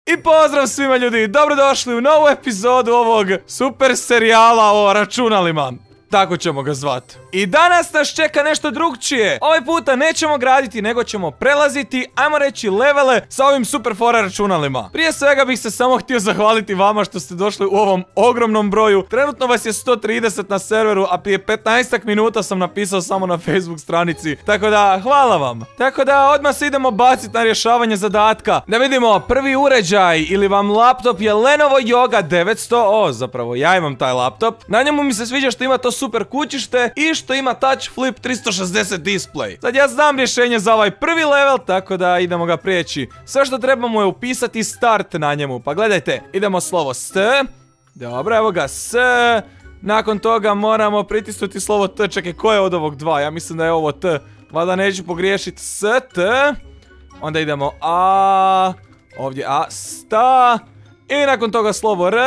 I pozdrav svima ljudi, dobrodošli u novu epizodu ovog super serijala o računalima. Tako ćemo ga zvati. I danas nas čeka nešto drugčije. Ovaj puta nećemo graditi, nego ćemo prelaziti, ajmo reći, levele sa ovim super fora računalima. Prije svega bih se samo htio zahvaliti vama što ste došli u ovom ogromnom broju. Trenutno vas je 130 na serveru, a prije 15 minuta sam napisao samo na Facebook stranici. Tako da, hvala vam. Tako da, odmah se idemo baciti na rješavanje zadatka. Da vidimo, prvi uređaj ili vam laptop je Lenovo Yoga 900. Zapravo, ja imam taj laptop. Na njemu mi se sviđa što ima to super kućište i što ima touch flip 360 display. Sad ja znam rješenje za ovaj prvi level, tako da idemo ga prijeći. Sve što trebamo je upisati start na njemu. Pa gledajte, idemo slovo S. Dobro, evo ga S. Nakon toga moramo pritisnuti slovo T. Čekaj, ko je od ovog dva? Ja mislim da je ovo T. Valjda neću pogriješiti. S, T. Onda idemo A. Ovdje A, sta. I nakon toga slovo R.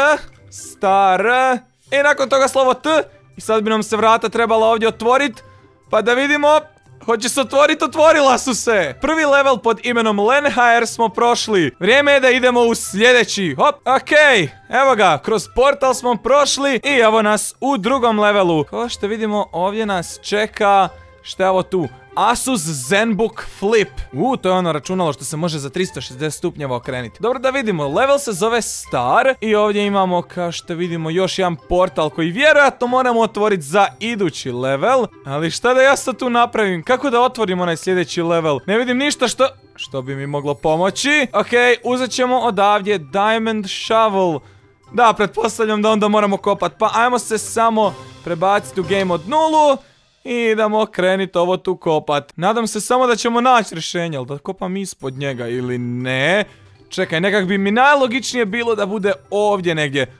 Star. I nakon toga slovo T. I sad bi nam se vrata trebala ovdje otvoriti. Pa da vidimo. Hoće se otvoriti, otvorila su se. Prvi level pod imenom LenHR smo prošli. Vrijeme je da idemo u sljedeći. Hop, okej. Evo ga, kroz portal smo prošli. I evo nas u drugom levelu. Kao što vidimo, ovdje nas čeka. Šta je ovo tu? Asus ZenBook Flip. To je ono računalo što se može za 360 stupnjeva okrenuti. Dobro, da vidimo, level se zove Star. I ovdje imamo, kao što vidimo, još jedan portal koji vjerojatno moramo otvoriti za idući level. Ali šta da ja sad tu napravim? Kako da otvorimo onaj sljedeći level? Ne vidim ništa što bi mi moglo pomoći. Okej, uzet ćemo odavdje Diamond Shovel. Da, pretpostavljam da onda moramo kopati. Pa ajmo se samo prebaciti u game od 0. I idemo kreniti ovo tu kopat. Nadam se samo da ćemo naći rješenje. Ali da kopam ispod njega ili ne? Čekaj, nekak bi mi najlogičnije bilo da bude ovdje negdje.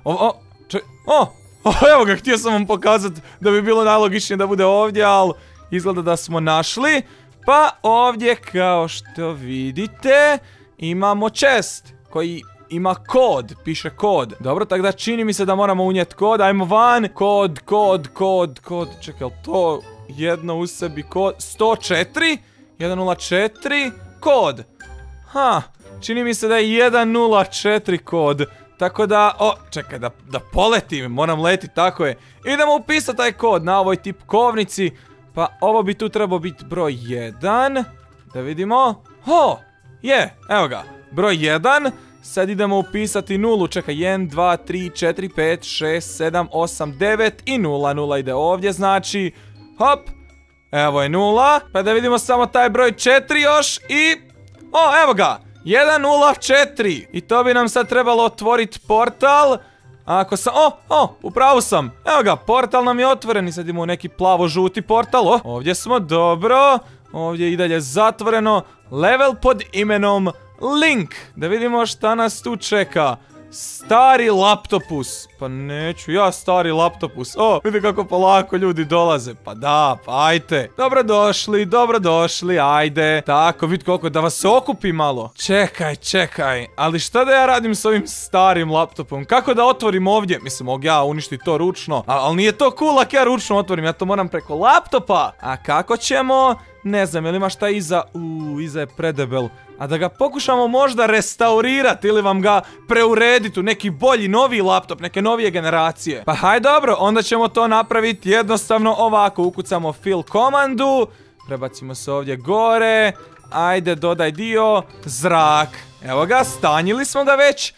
Evo ga, htio sam vam pokazati da bi bilo najlogičnije da bude ovdje, ali izgleda da smo našli. Pa ovdje, kao što vidite, imamo chest koji ima kod, piše kod. Dobro, tako da čini mi se da moramo unijeti kod. Ajmo van. Kod. Čekaj, to jedno u sebi kod. 104 104 kod. Čini mi se da je 104 kod. Tako da, čekaj, da poletim, moram letiti, tako je. Idemo upisati taj kod na ovoj tipkovnici. Pa ovo bi tu trebao biti broj 1. Da vidimo. Evo ga, broj 1. Sad idemo upisati 0, čekaj, 1, 2, 3, 4, 5, 6, 7, 8, 9 i 0, 0 ide ovdje, znači, hop, evo je 0, pa da vidimo samo taj broj 4 još i, evo ga, 104 i to bi nam sad trebalo otvoriti portal, ako sam, upravo sam, evo ga, portal nam je otvoren i sad imamo neki plavo-žuti portal, ovdje smo, dobro, ovdje i dalje zatvoreno, level pod imenom Link. Da vidimo šta nas tu čeka. Stari laptopus. Pa neću ja stari laptopus. Vidi kako polako ljudi dolaze. Pa da, pa ajte. Dobrodošli, ajde. Tako, vidi koliko, da vas se okupi malo. Čekaj. Ali šta da ja radim s ovim starim laptopom? Kako da otvorim ovdje? Mislim, mogu ja uništiti to ručno. Ali nije to cool ako ja ručno otvorim. Ja to moram preko laptopa. A kako ćemo? Ne znam, jel ima šta iza? Iza je predebel. A da ga pokušamo možda restaurirati ili vam ga preurediti u neki bolji, novi laptop, neke novije generacije. Pa haj dobro, onda ćemo to napraviti jednostavno ovako. Ukucamo fill komandu, prebacimo se ovdje gore, ajde dodaj dio, zrak. Evo ga, stanjili smo ga već.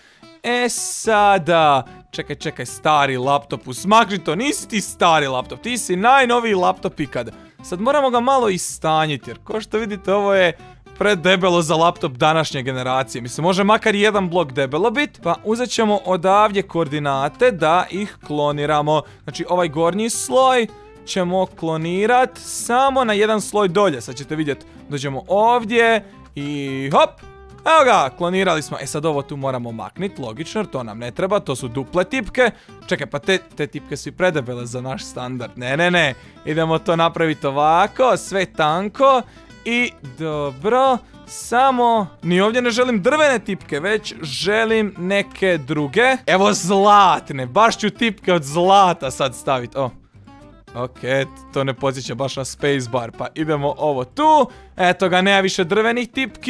Sada, čekaj, stari laptop, smakni to, nisi ti stari laptop, ti si najnoviji laptop ikad. Sad moramo ga malo istanjiti, jer ko što vidite ovo je predebelo za laptop današnje generacije. Mislim, može makar jedan blok debelo biti. Pa uzet ćemo odavdje koordinate da ih kloniramo. Znači, ovaj gornji sloj ćemo klonirati samo na jedan sloj dolje. Sad ćete vidjeti, dođemo ovdje i hop! Evo ga, klonirali smo. Sad ovo tu moramo makniti, logično, jer to nam ne treba, to su duple tipke. Čekaj, pa te tipke su i predebele za naš standard. Ne. Idemo to napraviti ovako, sve tanko. I dobro, samo, ni ovdje ne želim drvene tipke, već želim neke druge. Evo zlatne, baš ću tipke od zlata sad staviti. Ok, to ne podsjeća baš na spacebar, pa idemo ovo tu. Eto ga, nema više drvenih tipki.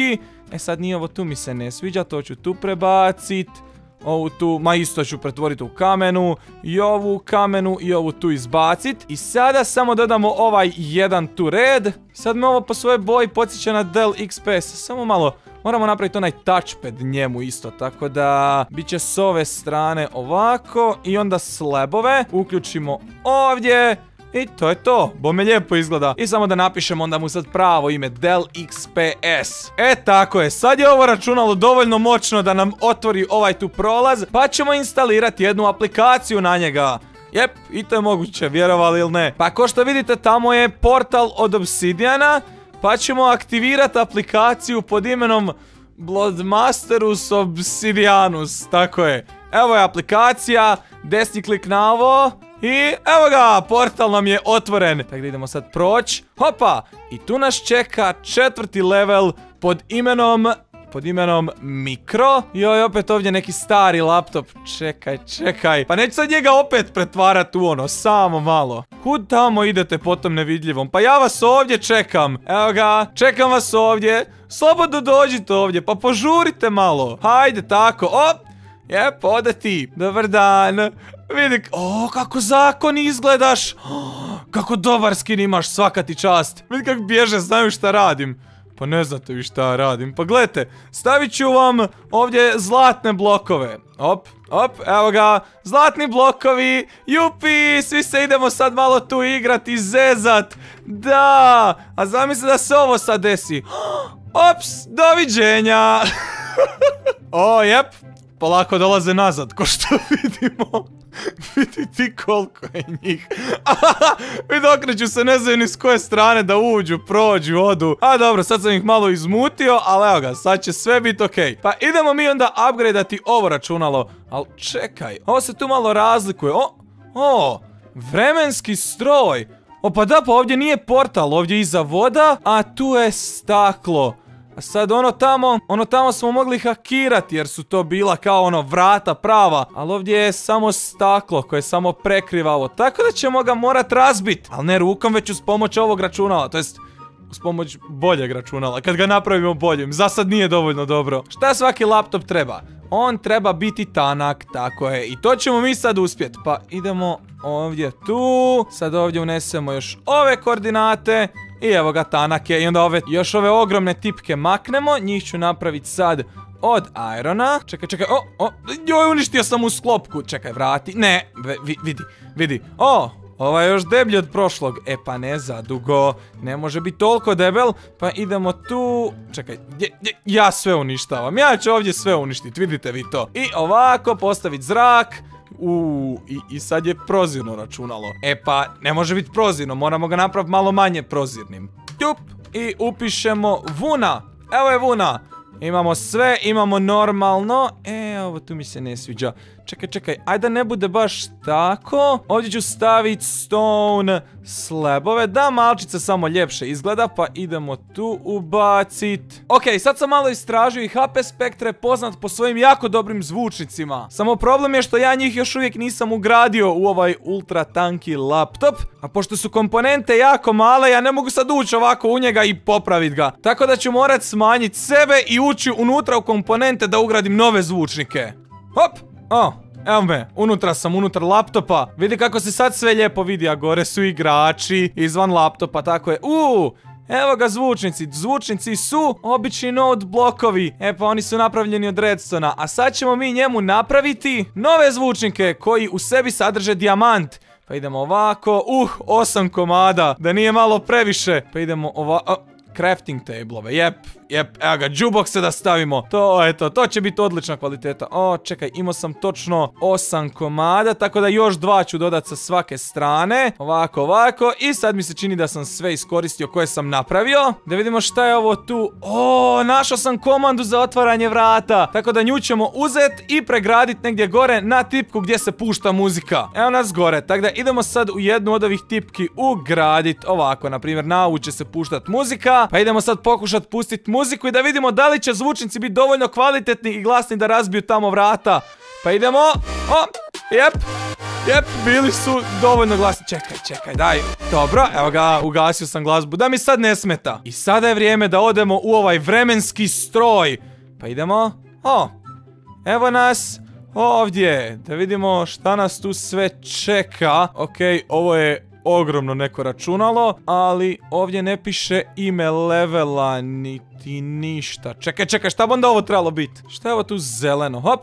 E sad nije ovo tu mi se ne sviđa, to ću tu prebacit. Ovu tu, ma isto ću pretvoriti u kamenu. I ovu kamenu i ovu tu izbacit. I sada samo dodamo ovaj jedan tu red. Sad me ovo po svojoj boji podsjeća na Dell XPS. Samo malo, moramo napraviti onaj touchpad njemu isto. Tako da, bit će s ove strane ovako. I onda slabove uključimo ovdje. I to je to, bome lijepo izgleda. I samo da napišemo onda mu sad pravo ime, Dell XPS. E tako je, sad je ovo računalo dovoljno moćno da nam otvori ovaj tu prolaz, pa ćemo instalirati jednu aplikaciju na njega. Jep, i to je moguće, vjerovali ili ne. Pa kao što vidite, tamo je portal od Obsidiana, pa ćemo aktivirati aplikaciju pod imenom Bloodmasterus Obsidianus, tako je. Evo je aplikacija, desni klik na ovo. I evo ga, portal nam je otvoren. Tako da idemo sad proći. Hopa! I tu nas čeka 4. level pod imenom Mikro. Joj, opet ovdje neki stari laptop. Čekaj. Pa neću sad njega opet pretvarati u ono, samo malo. Kud tamo idete po tom nevidljivom? Pa ja vas ovdje čekam. Evo ga, čekam vas ovdje. Slobodno dođite ovdje, pa požurite malo. Hajde, tako, op! Jep, ode ti. Dobar dan. Vidi, kako zakon izgledaš. Kako dobar skin imaš, svaka ti čast. Vidi kako bježe, znaju šta radim. Pa ne znate vi šta radim. Pa gledajte, stavit ću vam ovdje zlatne blokove. Op, evo ga, zlatni blokovi. Jupi, svi se idemo sad malo tu igrat i zezat. Da, a zamisli da se ovo sad desi. Ops, doviđenja. Jep. Polako dolaze nazad, ko što vidimo. Vidi ti koliko je njih. Vidi, okreću se, ne znaju ni s koje strane da uđu, prođu, odu. A dobro, sad sam ih malo izmutio, ali evo ga, sad će sve biti okej. Pa idemo mi onda upgradeati ovo računalo. Ali čekaj, ovo se tu malo razlikuje. Vremenski stroj. Pa da, pa ovdje nije portal, ovdje je iza voda, a tu je staklo. A sad ono tamo smo mogli hakirati jer su to bila kao ono vrata prava. Ali ovdje je samo staklo koje samo prekriva ovo. Tako da ćemo ga morat razbit. Ali ne rukom, već uz pomoć ovog računala. To jest uz pomoć boljeg računala. Kad ga napravimo boljim. Za sad nije dovoljno dobro. Šta svaki laptop treba? On treba biti tanak, tako je. I to ćemo mi sad uspjeti. Pa idemo ovdje tu. Sad ovdje unesemo još ove koordinate. I evo ga, tanak je. I onda još ove ogromne tipke maknemo. Njih ću napraviti sad od irona. Čekaj. Joj, uništio sam u sklopku. Čekaj, vrati. Ne, vidi. Ovo je još deblji od prošlog. E pa ne zadugo. Ne može biti toliko debel. Pa idemo tu. Čekaj, ja sve uništavam. Ja ću ovdje sve uništiti, vidite vi to. I ovako postaviti zrak. I sad je prozirno računalo. E pa, ne može biti prozirno, moramo ga napraviti malo manje prozirnim. Tup, i upišemo Vuna. Evo je Vuna. Imamo sve, imamo normalno. Ovo tu mi se ne sviđa. Čekaj, ajde ne bude baš tako. Ovdje ću staviti stone slabove, da malčice samo ljepše izgleda, pa idemo tu ubacit. Ok, sad sam malo istražio i HP Spectre je poznat po svojim jako dobrim zvučnicima. Samo problem je što ja njih još uvijek nisam ugradio u ovaj ultra tanki laptop, a pošto su komponente jako male, ja ne mogu sad ući ovako u njega i popraviti ga. Tako da ću morat smanjiti sebe i ući unutra u komponente da ugradim nove zvučnike. Hop! Evo me, unutar laptopa. Vidi kako se sad sve lijepo vidi, a gore su igrači izvan laptopa, tako je. Evo ga zvučnici. Zvučnici su obični node blokovi. E pa oni su napravljeni od redstona. A sad ćemo mi njemu napraviti nove zvučnike koji u sebi sadrže dijamant. Pa idemo ovako. 8 komada. Da nije malo previše. Pa idemo ovako. Crafting tablove, jep, evo ga, jukeboxe da stavimo. To će biti odlična kvaliteta. Čekaj, imao sam točno 8 komada, tako da još 2 ću dodati sa svake strane. Ovako, i sad mi se čini da sam sve iskoristio koje sam napravio. Da vidimo šta je ovo tu. Našao sam komandu za otvaranje vrata. Tako da nju ćemo uzeti i pregraditi negdje gore na tipku gdje se pušta muzika. Evo nas gore, tako da idemo sad u jednu od ovih tipki ugraditi ovako. Na primjer, na ovu će se puštati muzika. Pa idemo sad pokušati pustiti muziku i da vidimo da li će zvučnici biti dovoljno kvalitetni i glasni da razbiju tamo vrata. Pa idemo. Jep. Jep, bili su dovoljno glasni. Čekaj, daj. Dobro, evo ga, ugasio sam glazbu da mi sad ne smeta. I sada je vrijeme da odemo u ovaj vremenski stroj. Pa idemo. Evo nas ovdje. Da vidimo šta nas tu sve čeka. Okej, ovo je ogromno neko računalo, ali ovdje ne piše ime levela, niti ništa. Čekaj, šta bi onda ovo trebalo biti? Šta je ovo tu zeleno? Hop.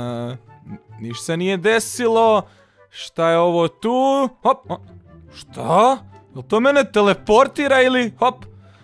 Ništa se nije desilo. Šta je ovo tu? Hop. Šta? Jel to mene teleportira ili? Hop.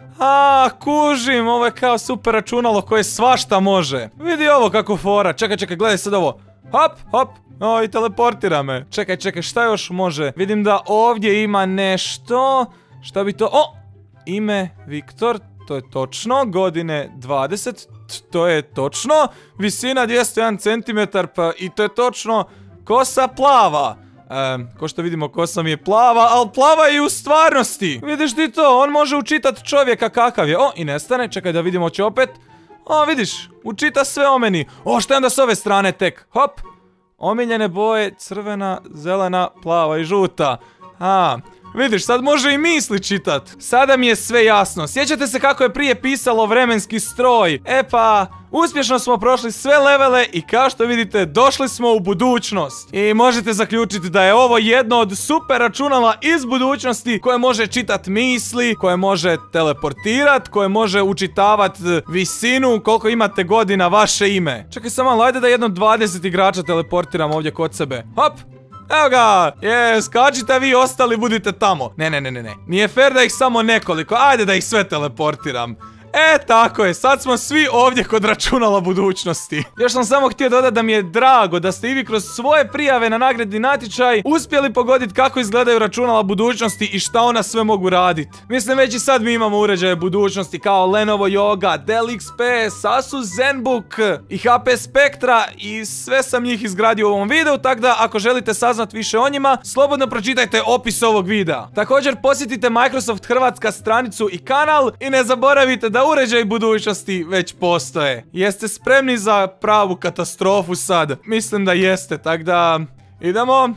Kužim, ovo je kao super računalo koje svašta može. Vidi ovo kako fora. Čekaj, gledaj sad ovo. Hop. I teleportira me. Čekaj, šta još može? Vidim da ovdje ima nešto. Šta bi to? Ime Viktor, to je točno. Godine 20, to je točno. Visina 201 cm, pa i to je točno. Kosa plava. Ko što vidimo, kosa mi je plava, ali plava je i u stvarnosti. Vidiš ti to? On može učitat čovjeka kakav je. I nestane. Čekaj da vidimo, će opet. Vidiš, učita sve o meni. Šta je onda s ove strane tek? Hop. Omiljene boje, crvena, zelena, plava i žuta. Vidiš, sad može i misli čitat. Sada mi je sve jasno. Sjećate se kako je prije pisalo vremenski stroj? Pa, uspješno smo prošli sve levele i kao što vidite, došli smo u budućnost. I možete zaključiti da je ovo jedno od super računala iz budućnosti koje može čitat misli, koje može teleportirat, koje može učitavat visinu, koliko imate godina, vaše ime. Čekaj samo, ajde da jedno 20 igrača teleportiram ovdje kod sebe. Hop! Evo ga, skačite vi ostali, budite tamo. Ne. Nije fair da ih samo nekoliko, ajde da ih sve teleportiram. Tako je, sad smo svi ovdje kod računala budućnosti. Još sam samo htio dodati da mi je drago da ste i vi kroz svoje prijave na nagradni natječaj uspjeli pogoditi kako izgledaju računala budućnosti i šta ona sve mogu raditi. Mislim, već i sad mi imamo uređaje budućnosti kao Lenovo Yoga, Dell XP, Asus ZenBook i HP Spectra i sve sam njih izgradio u ovom videu, tako da ako želite saznati više o njima, slobodno pročitajte opis ovog videa. Također posjetite Microsoft Hrvatska stranicu i kanal i ne zaboravite da uređaji budućnosti već postoje. Jeste spremni za pravu katastrofu sad? Mislim da jeste, tak da idemo.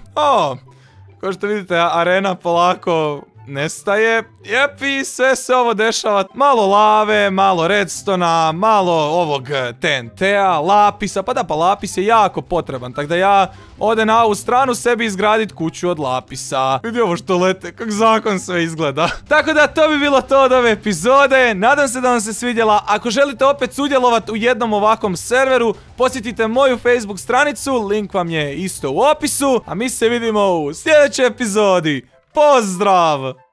Kao što vidite, arena polako nestaje. Jep, i sve se ovo dešava. Malo lave, malo redstona, malo ovog TNT-a, lapisa. Pa lapis je jako potreban, tako da ja ode na ovu stranu sebi izgradit kuću od lapisa. Vidi ovo što lete, kak zakon sve izgleda. Tako da to bi bilo to od ove epizode. Nadam se da vam se svidjela. Ako želite opet sudjelovat u jednom ovakvom serveru, posjetite moju Facebook stranicu, link vam je isto u opisu. A mi se vidimo u sljedećoj epizodi. Pozdrav!